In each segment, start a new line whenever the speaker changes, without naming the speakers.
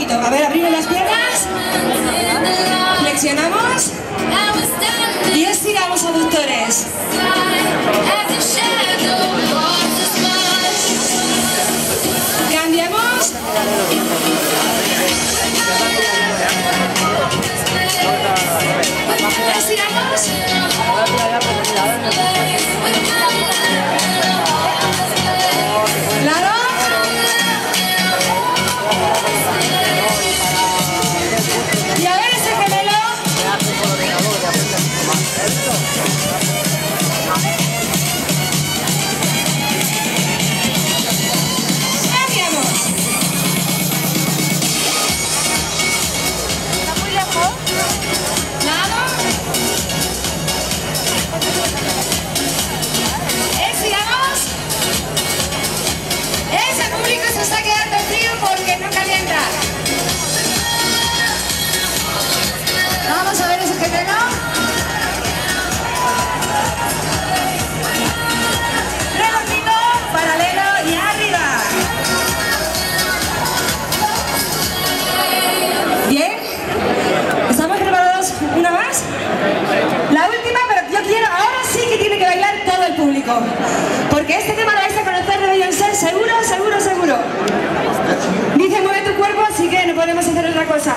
poquito. A ver, abrimos las piernas. Flexionamos. Y estiramos aductores. Cambiamos. Estiramos. Claro. Y a ver ese gemelo. Cambiamos. ¿Está muy lejos? Claro. Estiramos. Ese público se está quedando frío porque no calienta. Vamos a ver ese gemelo. Redondito, paralelo y arriba. Bien. ¿Estamos preparados? ¿Una más? La última, pero yo quiero, ahora sí que tiene que bailar todo el público. Porque este tema lo vais a conocer de Beyoncé, seguro, seguro, seguro. Dice, mueve tu cuerpo, así que no podemos hacer otra cosa.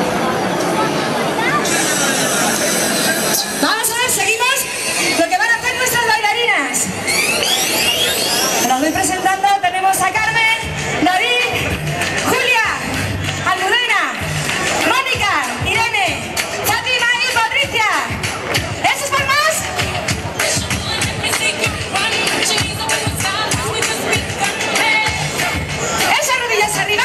Vamos a ver, seguimos lo que van a hacer nuestras bailarinas. Las voy presentando, tenemos a Carmen, David, Julia, Almudena, Mónica, Irene, Fátima y Patricia. ¿Eso es por más? Esas rodillas arriba.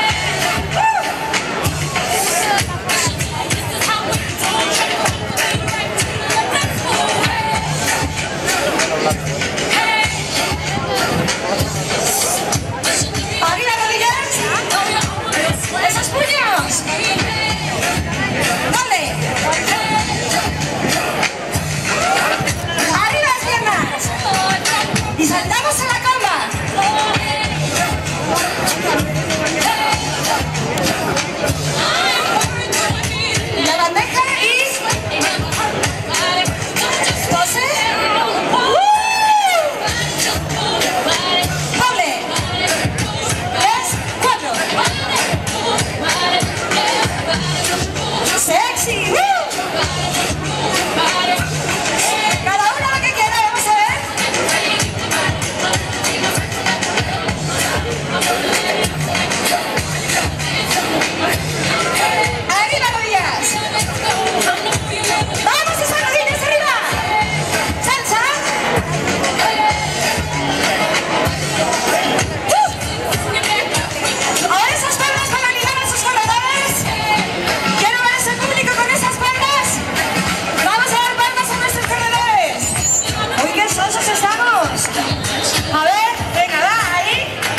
Arriba rodillas. Esos puños. Dale. Arriba las piernas. Y saltamos a la cama. La bandeja y pose. Doble. 3, 4. Sexy. Cada uno lo que quiera, vamos a ver. Arriba rodillas. Vamos, esas rodillas arriba. Salsa. Ahora esas palmas para animar a sus corredores. Quiero ver ese público con esas palmas. Vamos a dar palmas a nuestros corredores. Uy, qué sosos estamos. A ver, venga, va, ahí.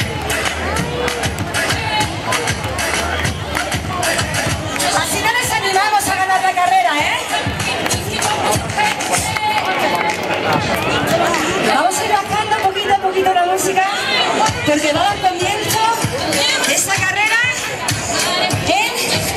Así no les animamos a ganar la carrera, ¿eh? Vamos a ir bajando poquito a poquito la música, porque va a dar comienzo esta carrera en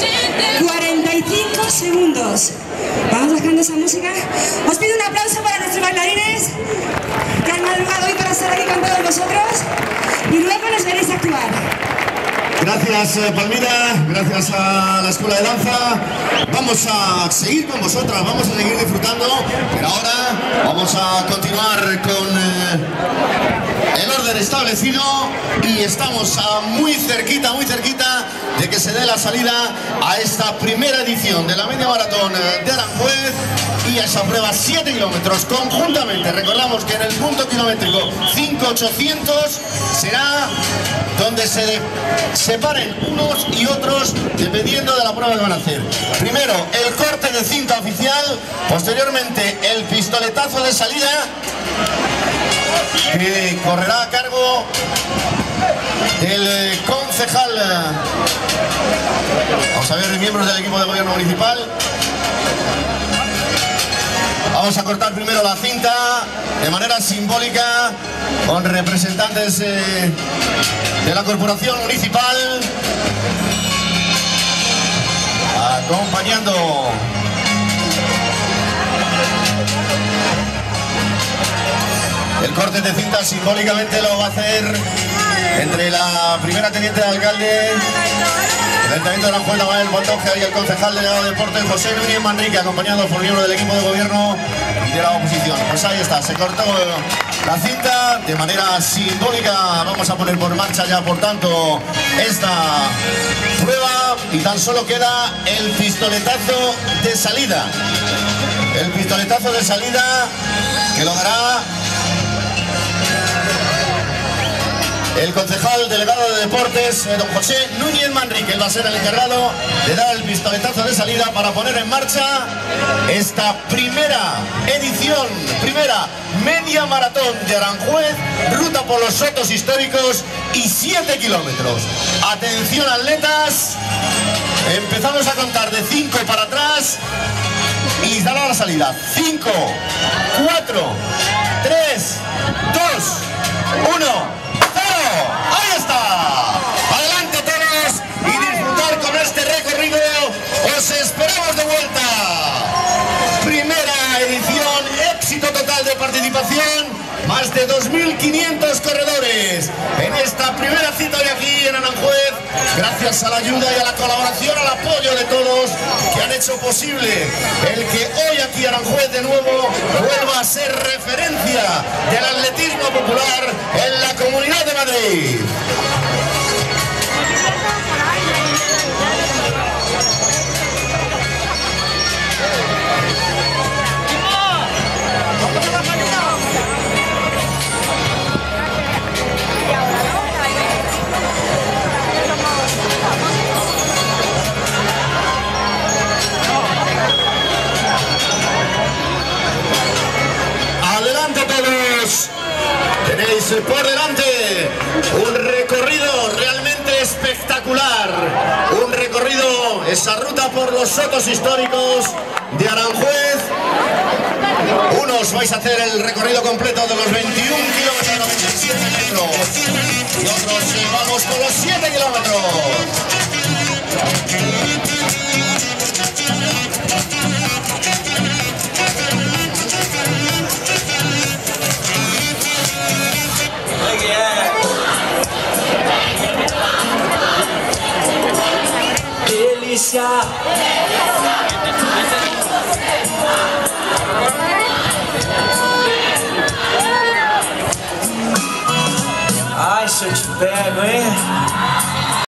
45 segundos. Vamos bajando esa música. Os pido un aplauso para nuestros bailarines que han madrugado hoy para estar aquí con todos vosotros y luego les veréis actuar.
Gracias Palmira, gracias a la Escuela de Danza. Vamos a seguir con vosotras, vamos a seguir disfrutando, pero ahora vamos a continuar con el orden establecido y estamos muy cerquita de que se dé la salida a esta primera edición de la media maratón de Aranjuez y a esa prueba 7 kilómetros conjuntamente. Recordamos que en el punto kilométrico 5800 será donde se separen unos y otros dependiendo de la prueba que van a hacer. Primero el corte de cinta oficial, posteriormente el pistoletazo de salida que correrá a cargo del concejal, vamos a ver, miembros del equipo de gobierno municipal. Vamos a cortar primero la cinta de manera simbólica con representantes de la corporación municipal. acompañando. El corte de cinta simbólicamente lo va a hacer entre la primera teniente de alcalde del Ayuntamiento de Aranjuez, Manuel Montoya, y el concejal delegado de deportes José Núñez Manrique, acompañado por miembro del equipo de gobierno de la oposición. Pues ahí está, se cortó la cinta de manera simbólica. Vamos a poner por marcha ya, por tanto, esta prueba y tan solo queda el pistoletazo de salida. El pistoletazo de salida que lo dará el concejal delegado de deportes, don José Núñez Manrique. Él va a ser el encargado de dar el pistoletazo de salida para poner en marcha esta primera edición, primera media maratón de Aranjuez, ruta por los sotos históricos y 7 kilómetros. Atención, atletas, empezamos a contar de 5 para atrás y dará la salida. 5, 4, 3, 2, 1... ¡Ahí está! ¡Adelante todos! Y disfrutar con este recorrido. ¡Os esperamos de vuelta! Primera edición, éxito total de participación. Más de 2.500 corredores en esta primera cita hoy aquí en Aranjuez, gracias a la ayuda y a la colaboración, al apoyo de todos que han hecho posible el que hoy aquí Aranjuez de nuevo vuelva a ser referencia del atletismo popular en la Comunidad de Madrid. Tenéis por delante un recorrido realmente espectacular, un recorrido, esa ruta por los sotos históricos de Aranjuez. Unos vais a hacer el recorrido completo de los 21 kilómetros, 97 metros, y otros vamos con los 7 kilómetros.
Delícia. Ai, se eu te pego, hein?